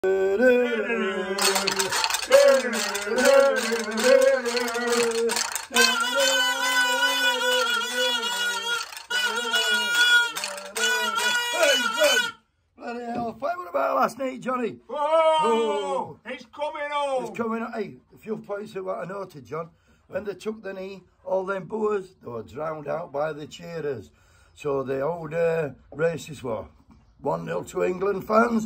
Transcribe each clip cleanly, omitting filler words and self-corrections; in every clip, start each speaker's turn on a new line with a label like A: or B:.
A: Bloody hell, what about last night, Johnny?
B: Oh, it's coming home.
A: It's coming up. Hey, a few points of what I noted, John. When they took the knee, all them boers, they were drowned out by the cheerers. So the old races were 1-0 to England fans.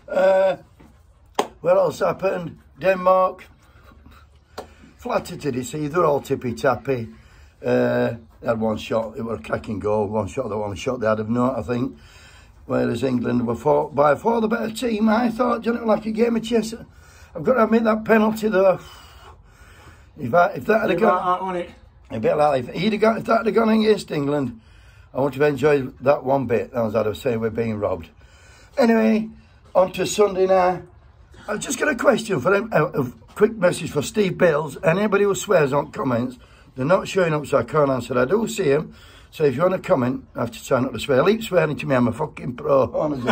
A: What else happened? Denmark, flattered to see, they're all tippy-tappy. They had one shot, it was a cracking goal, one shot they had of note, I think. Whereas England were by far the better team, I thought. John, it was like a game of chess. I've got to admit that penalty though. If that had gone, a bit like if that had gone against England, I would have enjoyed that one bit. As I'd have said, we're being robbed. Anyway, on to Sunday now. I've just got a question for them. A quick message for Steve Bills. Anybody who swears on comments, they're not showing up, so I can't answer. I do see them. So if you want to comment, I have to try not to swear. Leave swearing to me. I'm a fucking pro. Honestly.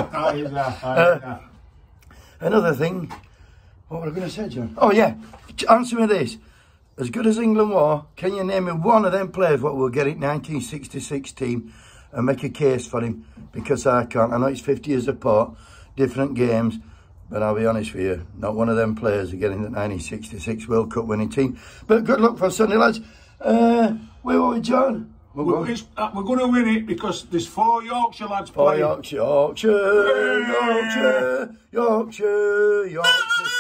A: Another thing. What were I going to say, John? Oh yeah. Answer me this. As good as England were, can you name me one of them players what will get it 1966 team and make a case for him? Because I can't. I know it's 50 years apart, different games, but I'll be honest with you, not one of them players are getting the 1966 World Cup winning team. But good luck for Sunday, lads. Where were we, John?
B: We're going to win it because there's 4 Yorkshire lads playing.
A: Yorkshire.